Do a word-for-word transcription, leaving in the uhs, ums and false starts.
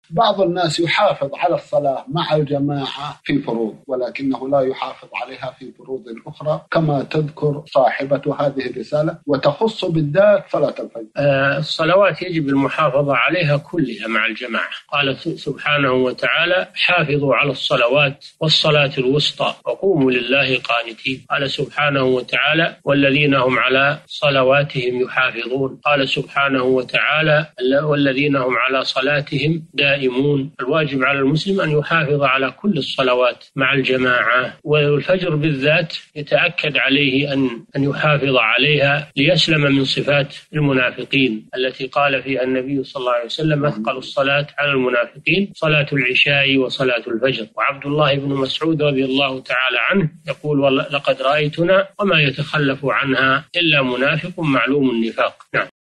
بعض الناس يحافظ على الصلاة مع الجماعة في فروض، ولكنه لا يحافظ عليها في فروض أخرى، كما تذكر صاحبة هذه الرسالة وتخص بالذات صلاة الفجر. آه الصلوات يجب المحافظة عليها كلها مع الجماعة. قال سبحانه وتعالى: حافظوا على الصلوات والصلاة الوسطى وقوموا لله قانتين. قال سبحانه وتعالى: والذين هم على صلواتهم يحافظون. قال سبحانه وتعالى: والذين هم على صلاتهم دائمون. الواجب على المسلم أن يحافظ على كل الصلوات مع الجماعة، والفجر بالذات يتأكد عليه أن أن يحافظ عليها ليسلم من صفات المنافقين التي قال فيها النبي صلى الله عليه وسلم: أثقل الصلاة على المنافقين صلاة العشاء وصلاة الفجر. وعبد الله بن مسعود رضي الله تعالى عنه يقول: لقد رأيتنا وما يتخلف عنها إلا منافق معلوم النفاق. نعم.